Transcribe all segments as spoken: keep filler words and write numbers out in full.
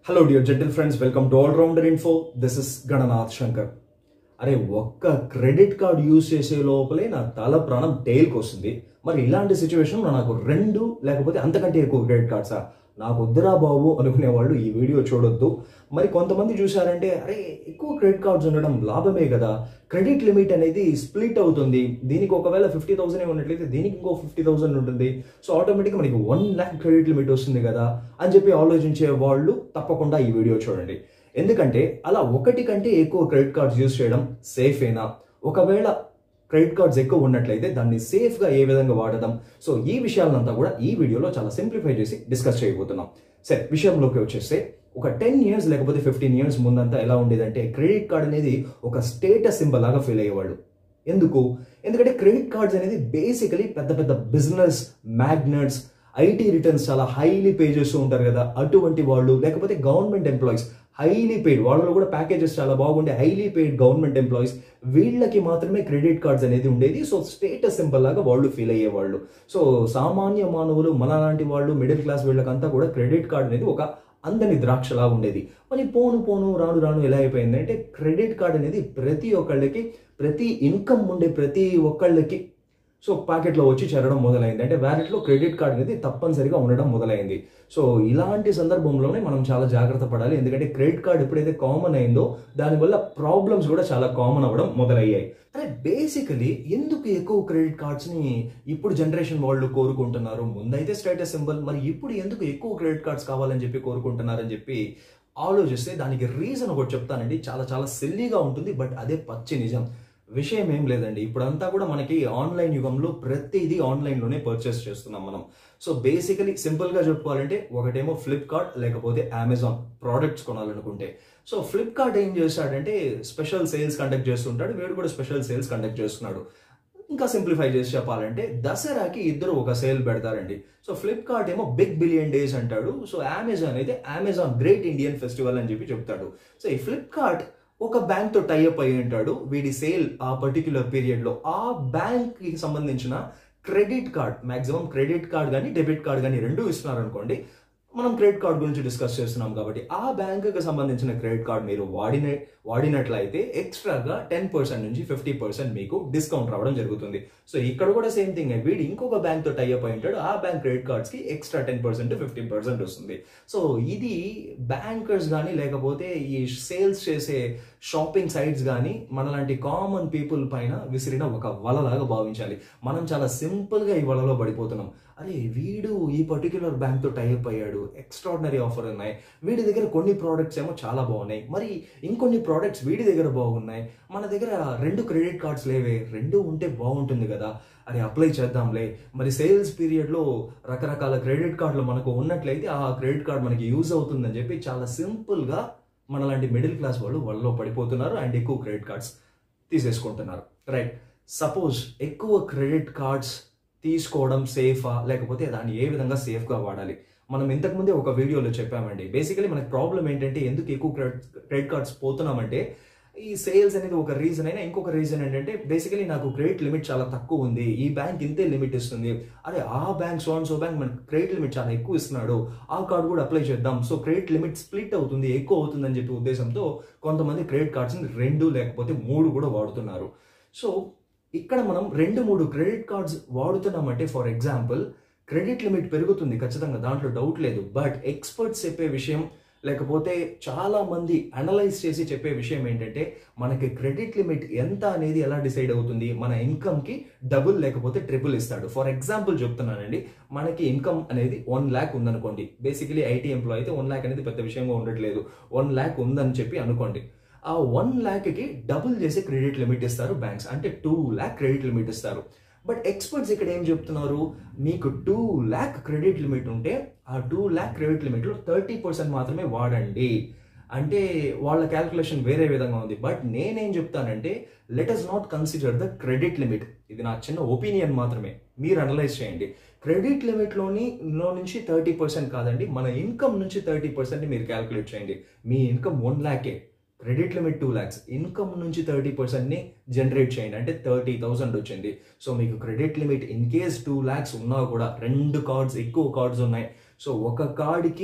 Hello dear gentle friends, welcome to All Rounder Info. This is Gananath Shankar. అరే ఒక్క credit card use చేసే లోపలే నా తల ప్రాణం టైల్కి వస్తుంది. మరి ఇలాంటి సిచ్యువేషన్లో నాకు రెండు లేకపోతే అంతకంటే ఎక్కువ క్రెడిట్ కార్డ్సా నాకు వద్దురా బాబు అనుకునే వాళ్ళు ఈ వీడియో చూడొద్దు. మరి కొంతమంది చూసారంటే అరే ఎక్కువ క్రెడిట్ కార్డ్స్ ఉండడం లాభమే కదా, క్రెడిట్ లిమిట్ అనేది స్ప్లిట్ అవుతుంది, దీనికి ఒకవేళ ఫిఫ్టీ థౌసండ్ ఉన్నట్లయితే దీనికి ఇంకో ఫిఫ్టీ థౌసండ్ ఉంటుంది, సో ఆటోమేటిక్గా మనకి వన్ ల్యాక్ క్రెడిట్ లిమిట్ వస్తుంది కదా అని చెప్పి ఆలోచించే వాళ్ళు తప్పకుండా ఈ వీడియో చూడండి. ఎందుకంటే అలా ఒకటి కంటే ఎక్కువ క్రెడిట్ కార్డ్స్ యూజ్ చేయడం సేఫేనా, ఒకవేళ క్రెడిట్ కార్డ్స్ ఎక్కువ ఉన్నట్లయితే దాన్ని సేఫ్గా ఏ విధంగా వాడదాం, సో ఈ విషయాలంతా కూడా ఈ వీడియోలో చాలా సింప్లిఫై చేసి డిస్కస్ చేయబోతున్నాం. సరే విషయంలోకి వచ్చేస్తే ఒక టెన్ ఇయర్స్ లేకపోతే ఫిఫ్టీన్ ఇయర్స్ ముందంతా ఎలా ఉండేదంటే క్రెడిట్ కార్డ్ అనేది ఒక స్టేటస్ సింబల్ లాగా ఫీల్ అయ్యేవాళ్ళు. ఎందుకు? ఎందుకంటే క్రెడిట్ కార్డ్స్ అనేది బేసికలీ పెద్ద పెద్ద బిజినెస్ మ్యాగ్నెట్స్, ఐటీ రిటర్న్స్ చాలా హైలీ పే చేస్తూ ఉంటారు కదా, అటువంటి వాళ్ళు, లేకపోతే గవర్నమెంట్ ఎంప్లాయీస్ హైలీ పెయిడ్, వాళ్ళలో కూడా ప్యాకేజెస్ చాలా బాగుండే హైలీ పెయిడ్ గవర్నమెంట్ ఎంప్లాయీస్, వీళ్ళకి మాత్రమే క్రెడిట్ కార్డ్స్ అనేది ఉండేది. సో స్టేటస్ సింబల్ లాగా వాళ్ళు ఫీల్ అయ్యేవాళ్ళు. సో సామాన్య మానవులు మన లాంటి వాళ్ళు, మిడిల్ క్లాస్ వీళ్ళకంతా కూడా క్రెడిట్ కార్డ్ అనేది ఒక అందని ద్రాక్షలా ఉండేది. మరి పోను పోను రాను రాను ఎలా అయిపోయింది అంటే క్రెడిట్ కార్డ్ అనేది ప్రతి ఒక్కళ్ళకి, ప్రతి ఇన్కమ్ ఉండే ప్రతి ఒక్కళ్ళకి సో ప్యాకెట్లో వచ్చి చేరడం మొదలైంది. అంటే వ్యాలెట్లో క్రెడిట్ కార్డ్ అనేది తప్పనిసరిగా ఉండడం మొదలైంది. సో ఇలాంటి సందర్భంలోనే మనం చాలా జాగ్రత్త పడాలి. ఎందుకంటే క్రెడిట్ కార్డ్ ఎప్పుడైతే కామన్ అయిందో దానివల్ల ప్రాబ్లమ్స్ కూడా చాలా కామన్ అవ్వడం మొదలయ్యాయి. అంటే బేసికలీ ఎందుకు ఎక్కువ క్రెడిట్ కార్డ్స్ని ఇప్పుడు జనరేషన్ వాళ్ళు కోరుకుంటున్నారు? ముందైతే స్టేటస్ సింబల్, మరి ఇప్పుడు ఎందుకు ఎక్కువ క్రెడిట్ కార్డ్స్ కావాలని చెప్పి కోరుకుంటున్నారని చెప్పి ఆలోచిస్తే దానికి రీజన్ ఒకటి చెప్తానండి. చాలా చాలా సిల్లీగా ఉంటుంది, బట్ అదే పచ్చి నిజం. విషయం ఏం లేదండి, ఇప్పుడంతా కూడా మనకి ఆన్లైన్ యుగంలో ప్రతిదీ ఆన్లైన్లోనే పర్చేస్ చేస్తున్నాం మనం. సో బేసికలీ సింపుల్గా చెప్పుకోవాలంటే ఒకటేమో ఫ్లిప్కార్ట్ లేకపోతే అమెజాన్ ప్రోడక్ట్స్ కొనాలనుకుంటే, సో ఫ్లిప్కార్ట్ ఏం చేస్తాడంటే స్పెషల్ సేల్స్ కండక్ట్ చేస్తుంటాడు, వీడు కూడా స్పెషల్ సేల్స్ కండక్ట్ చేస్తున్నాడు. ఇంకా సింప్లిఫై చేసి చెప్పాలంటే దసరాకి ఇద్దరు ఒక సేల్ పెడతారండి. సో ఫ్లిప్కార్ట్ ఏమో బిగ్ బిలియన్ డేస్ అంటాడు, సో అమెజాన్ అయితే అమెజాన్ గ్రేట్ ఇండియన్ ఫెస్టివల్ అని చెప్పి చెప్తాడు. సో ఈ ఫ్లిప్కార్ట్ ఒక బ్యాంక్ తో టైఅప్ అయి ఉంటాడు, వీడి సేల్ ఆ పర్టిక్యులర్ పీరియడ్ లో ఆ బ్యాంక్ కి సంబంధించిన credit card, maximum credit card కానీ డెబిట్ కార్డ్ కానీ రెండు ఇస్తున్నారు అనుకోండి. మనం క్రెడిట్ కార్డ్ గురించి డిస్కస్ చేస్తున్నాం కాబట్టి ఆ బ్యాంకుకి సంబంధించిన క్రెడిట్ కార్డ్ మీరు వాడిన వాడినట్లయితే ఎక్స్ట్రాగా టెన్ పర్సెంట్ నుంచి ఫిఫ్టీ పర్సెంట్ మీకు డిస్కౌంట్ రావడం జరుగుతుంది. సో ఇక్కడ కూడా సేమ్ థింగ్, వీడు ఇంకొక బ్యాంక్ తో టైఅప్ అయి ఉంటాడు, ఆ బ్యాంక్ క్రెడిట్ కార్డ్స్ కి extra ten percent fifteen percent వస్తుంది. సో ఇది బ్యాంకర్స్ కానీ లేకపోతే ఈ సేల్స్ చేసే షాపింగ్ సైట్స్ కానీ మనలాంటి కామన్ పీపుల్ పైన విసిరిన ఒక వలలాగా భావించాలి. మనం చాలా సింపుల్ గా ఈ వలలో పడిపోతున్నాం. అరే వీడు ఈ పర్టిక్యులర్ బ్యాంక్ తో టైఅప్ అయ్యాడు, ఎక్స్ట్రాడినరీ ఆఫర్ ఉన్నాయి, వీడి దగ్గర కొన్ని ప్రోడక్ట్స్ ఏమో చాలా బాగున్నాయి, మరి ఇంకొన్ని ప్రోడక్ట్స్ వీడి దగ్గర బాగున్నాయి, మన దగ్గర రెండు క్రెడిట్ కార్డ్స్ లేవే, రెండు ఉంటే బాగుంటుంది కదా, అరే అప్లై చేద్దాంలే. మరి సేల్స్ పీరియడ్లో రకరకాల క్రెడిట్ కార్డులు మనకు ఉన్నట్లయితే ఆ క్రెడిట్ కార్డ్ మనకి యూజ్ అవుతుందని చెప్పి చాలా సింపుల్గా మనలాంటి మిడిల్ క్లాస్ వాళ్ళు వాళ్ళలో పడిపోతున్నారు అండ్ ఎక్కువ క్రెడిట్ కార్డ్స్ తీసేసుకుంటున్నారు. రైట్, సపోజ్ ఎక్కువ క్రెడిట్ కార్డ్స్ తీసుకోవడం సేఫా, లేకపోతే దాన్ని ఏ విధంగా సేఫ్గా వాడాలి? మనం ఇంతకుముందే ఒక వీడియోలో చెప్పామండి. బేసికలీ మనకి ప్రాబ్లం ఏంటంటే ఎందుకు ఎక్కువ క్రెడిట్ క్రెడిట్ కార్డ్స్ పోతున్నామంటే ఈ సేల్స్ అనేది ఒక రీజన్ అయినా, ఇంకొక రీజన్ ఏంటంటే బేసికలీ నాకు క్రెడిట్ లిమిట్ చాలా తక్కువ ఉంది, ఈ బ్యాంక్ ఇంతే లిమిట్ ఇస్తుంది, అరే ఆ bank so and so bank మనకు క్రెడిట్ లిమిట్ చాలా ఎక్కువ ఇస్తున్నాడు, ఆ కార్డు కూడా అప్లై చేద్దాం, సో క్రెడిట్ లిమిట్ స్ప్లిట్ అవుతుంది, ఎక్కువ అవుతుందని చెప్పి ఉద్దేశంతో కొంతమంది క్రెడిట్ కార్డ్స్ని రెండు లేకపోతే మూడు కూడా వాడుతున్నారు. సో ఇక్కడ మనం రెండు మూడు క్రెడిట్ కార్డ్స్ వాడుతున్నామంటే ఫర్ ఎగ్జాంపుల్ క్రెడిట్ లిమిట్ పెరుగుతుంది ఖచ్చితంగా, దాంట్లో డౌట్ లేదు. బట్ ఎక్స్పర్ట్స్ చెప్పే విషయం లేకపోతే చాలా మంది అనలైజ్ చేసి చెప్పే విషయం ఏంటంటే మనకి క్రెడిట్ లిమిట్ ఎంత అనేది ఎలా డిసైడ్ అవుతుంది, మన ఇన్కమ్కి డబుల్ లేకపోతే ట్రిపుల్ ఇస్తాడు. ఫర్ ఎగ్జాంపుల్ చెప్తున్నానండి, మనకి ఇన్కమ్ అనేది వన్ ల్యాక్ ఉందనుకోండి, బేసికలీ ఐటీ ఎంప్లాయ్ అయితే వన్ ల్యాక్ అనేది పెద్ద విషయంగా ఉండట్లేదు, వన్ ల్యాక్ ఉందని చెప్పి అనుకోండి. ఆ వన్ ల్యాక్కి డబుల్ చేసి క్రెడిట్ లిమిట్ ఇస్తారు బ్యాంక్స్, అంటే టూ ల్యాక్ క్రెడిట్ లిమిట్ ఇస్తారు. బట్ ఎక్స్పర్ట్స్ ఇక్కడ ఏం చెప్తున్నారు, మీకు టూ ల్యాక్ క్రెడిట్ లిమిట్ ఉంటే ఆ టూ ల్యాక్ క్రెడిట్ లిమిట్లో థర్టీ పర్సెంట్ మాత్రమే వాడండి అంటే వాళ్ళ క్యాల్కులేషన్ వేరే విధంగా ఉంది. బట్ నేనేం చెప్తానంటే let us not consider the credit limit, ఇది నా చిన్న ఒపీనియన్ మాత్రమే, మీరు అనలైజ్ చేయండి. క్రెడిట్ లిమిట్లోని లో నుంచి థర్టీ పర్సెంట్ కాదండి, మన ఇన్కమ్ నుంచి థర్టీ పర్సెంట్ మీరు క్యాల్కులేట్ చేయండి. మీ ఇన్కమ్ వన్ ల్యాకే, credit limit two lakhs, income నుంచి థర్టీ పర్సెంట్ని జనరేట్ చేయండి అంటే థర్టీ థౌసండ్ వచ్చింది. సో మీకు credit limit in case two lakhs ఉన్నా కూడా రెండు కార్డ్స్ ఎక్కువ కార్డ్స్ ఉన్నాయి, సో ఒక కార్డ్కి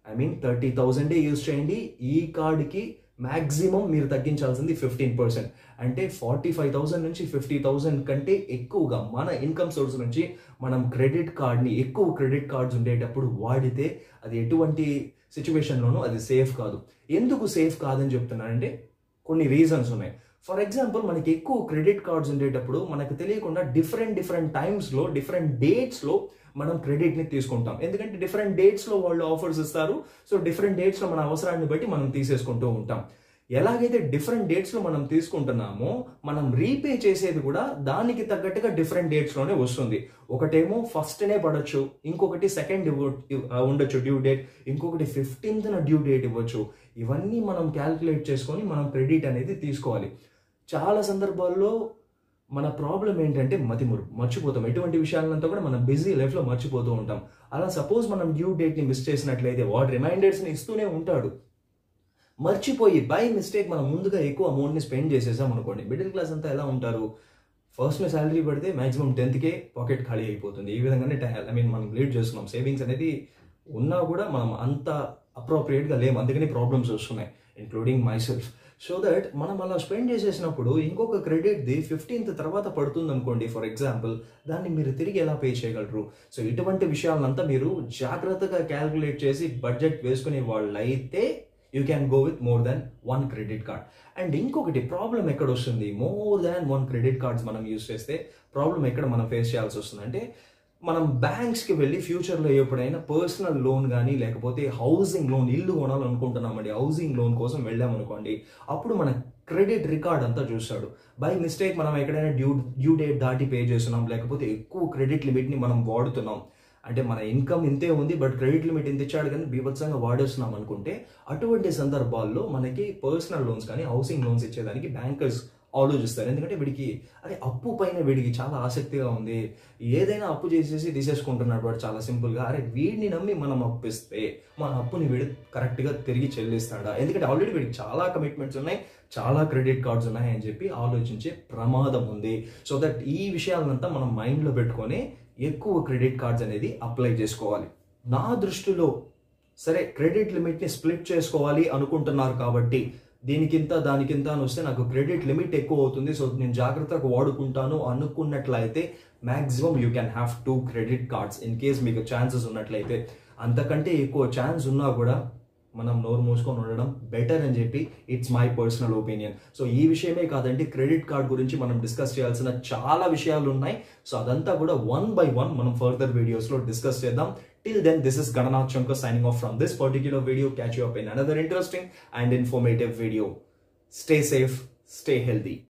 ఐ మీన్ థర్టీ థౌజండే యూజ్ చేయండి. ఈ కార్డ్కి మ్యాక్సిమం మీరు తగ్గించాల్సింది ఫిఫ్టీన్ పర్సెంట్. అంటే ఫార్టీ ఫైవ్ థౌసండ్ నుంచి ఫిఫ్టీ థౌసండ్ కంటే ఎక్కువగా మన ఇన్కమ్ సోర్స్ నుంచి మనం క్రెడిట్ కార్డ్ని, ఎక్కువ క్రెడిట్ కార్డ్స్ ఉండేటప్పుడు వాడితే అది ఎటువంటి సిచ్యువేషన్లోనూ అది సేఫ్ కాదు. ఎందుకు సేఫ్ కాదని చెప్తున్నానంటే కొన్ని రీజన్స్ ఉన్నాయి. ఫర్ ఎగ్జాంపుల్, మనకి ఎక్కువ క్రెడిట్ కార్డ్స్ ఉండేటప్పుడు మనకు తెలియకుండా డిఫరెంట్ డిఫరెంట్ టైమ్స్లో, డిఫరెంట్ డేట్స్లో మనం క్రెడిట్ని తీసుకుంటాం. ఎందుకంటే డిఫరెంట్ డేట్స్లో వాళ్ళు ఆఫర్స్ ఇస్తారు. సో డిఫరెంట్ డేట్స్లో మన అవసరాన్ని బట్టి మనం తీసేసుకుంటూ ఉంటాం. ఎలాగైతే డిఫరెంట్ డేట్స్లో మనం తీసుకుంటున్నామో మనం రీపే చేసేది కూడా దానికి తగ్గట్టుగా డిఫరెంట్ డేట్స్లోనే వస్తుంది. ఒకటేమో ఫస్ట్నే పడవచ్చు, ఇంకొకటి సెకండ్ ఉండొచ్చు డ్యూ డేట్, ఇంకొకటి ఫిఫ్టీన్త్న డ్యూ డేట్ ఇవ్వచ్చు. ఇవన్నీ మనం క్యాల్కులేట్ చేసుకొని మనం క్రెడిట్ అనేది తీసుకోవాలి. చాలా సందర్భాల్లో మన ప్రాబ్లం ఏంటంటే మతిమరు మర్చిపోతాం. ఎటువంటి విషయాలంతా కూడా మనం బిజీ లైఫ్లో మర్చిపోతూ ఉంటాం. అలా సపోజ్ మనం డ్యూ డేట్ని మిస్ చేసినట్లయితే వాడు రిమైండర్స్ని ఇస్తూనే ఉంటాడు. మర్చిపోయి బై మిస్టేక్ మనం ముందుగా ఎక్కువ అమౌంట్ని స్పెండ్ చేసేసాం అనుకోండి, మిడిల్ క్లాస్ అంతా ఎలా ఉంటారు, ఫస్ట్నే శాలరీ పడితే మాక్సిమం టెన్త్కే పాకెట్ ఖాళీ అయిపోతుంది. ఈ విధంగానే ఐ మీన్ మనం లీడ్ చేస్తున్నాం. సేవింగ్స్ అనేది ఉన్నా కూడా మనం అంత అప్రోప్రియేట్గా లేము, అందుకని ప్రాబ్లమ్స్ వస్తున్నాయి, including myself. So that మనం అలా స్పెండ్ చేసేసినప్పుడు ఇంకొక క్రెడిట్ది ఫిఫ్టీన్త్ తర్వాత పడుతుంది అనుకోండి ఫర్ ఎగ్జాంపుల్, దాన్ని మీరు తిరిగి ఎలా పే చేయగలరు? సో ఇటువంటి విషయాలంతా మీరు జాగ్రత్తగా క్యాల్కులేట్ చేసి బడ్జెట్ వేసుకునే వాళ్ళు అయితే you can go with more than one credit card. And ఇంకొకటి ప్రాబ్లం ఎక్కడ వస్తుంది, more than one credit cards మనం యూజ్ చేస్తే ప్రాబ్లం ఎక్కడ మనం ఫేస్ చేయాల్సి వస్తుంది అంటే, మనం బ్యాంక్స్కి వెళ్ళి ఫ్యూచర్లో ఎప్పుడైనా పర్సనల్ లోన్ కానీ లేకపోతే హౌసింగ్ లోన్, ఇల్లు కొనాలనుకుంటున్నామండి, హౌసింగ్ లోన్ కోసం వెళ్ళామనుకోండి, అప్పుడు మన క్రెడిట్ రికార్డ్ అంతా చూస్తాడు. బై మిస్టేక్ మనం ఎక్కడైనా డ్యూ డ్యూ డేట్ దాటి పే చేస్తున్నాం, లేకపోతే ఎక్కువ క్రెడిట్ లిమిట్ని మనం వాడుతున్నాం, అంటే మన ఇన్కమ్ ఇంతే ఉంది బట్ క్రెడిట్ లిమిట్ ఇంత ఇచ్చాడు కానీ బీభత్సంగా వాడేస్తున్నాం అనుకుంటే, అటువంటి సందర్భాల్లో మనకి పర్సనల్ లోన్స్ కానీ హౌసింగ్ లోన్స్ ఇచ్చేదానికి బ్యాంకర్స్ ఆలోచిస్తారు. ఎందుకంటే వీడికి అరే అప్పు పైన వీడికి చాలా ఆసక్తిగా ఉంది, ఏదైనా అప్పు చేసేసి తీసేసుకుంటున్నాడు వాడు చాలా సింపుల్గా, అరే వీడిని నమ్మి మనం అప్పిస్తే మన అప్పుని వీడు కరెక్ట్గా తిరిగి చెల్లిస్తాడా, ఎందుకంటే ఆల్రెడీ వీడికి చాలా కమిట్మెంట్స్ ఉన్నాయి, చాలా క్రెడిట్ కార్డ్స్ ఉన్నాయి అని చెప్పి ఆలోచించే ప్రమాదం ఉంది. సో దట్ ఈ విషయాలంతా మనం మైండ్లో పెట్టుకొని ఎక్కువ క్రెడిట్ కార్డ్స్ అనేది అప్లై చేసుకోవాలి. నా దృష్టిలో సరే క్రెడిట్ లిమిట్ని స్ప్లిట్ చేసుకోవాలి అనుకుంటున్నారు కాబట్టి దీనికింత దానికింత అని వస్తే నాకు క్రెడిట్ లిమిట్ ఎక్కువ అవుతుంది, సో నేను జాగ్రత్తగా వాడుకుంటాను అనుకున్నట్లయితే maximum you can have two credit cards in case మీకు ఛాన్సెస్ ఉన్నట్లయితే. అంతకంటే ఎక్కువ ఛాన్స్ ఉన్నా కూడా మనం నోరు మూసుకొని ఉండడం బెటర్ అని చెప్పి it's my personal opinion. So ఈ విషయమే కాదండి, క్రెడిట్ కార్డ్ గురించి మనం డిస్కస్ చేయాల్సిన చాలా విషయాలు ఉన్నాయి. సో అదంతా కూడా వన్ బై వన్ మనం ఫర్దర్ వీడియోస్లో డిస్కస్ చేద్దాం. Till then, this is Gananath Shankar signing off from this particular video. Catch you up in another interesting and informative video. Stay safe, stay healthy.